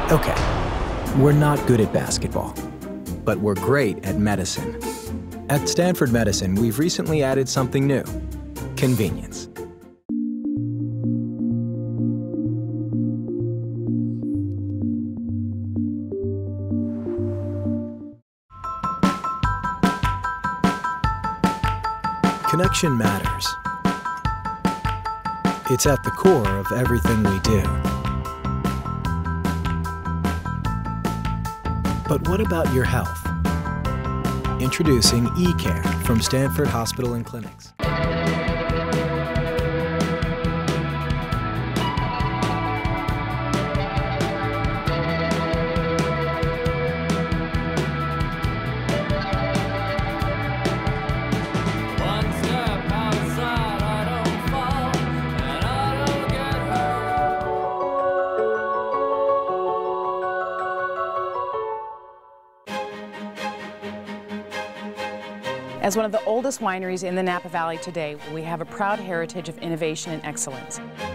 Okay, we're not good at basketball, but we're great at medicine. At Stanford Medicine, we've recently added something new: convenience. Connection matters. It's at the core of everything we do. But what about your health? Introducing eCare from Stanford Hospital and Clinics. As one of the oldest wineries in the Napa Valley today, we have a proud heritage of innovation and excellence.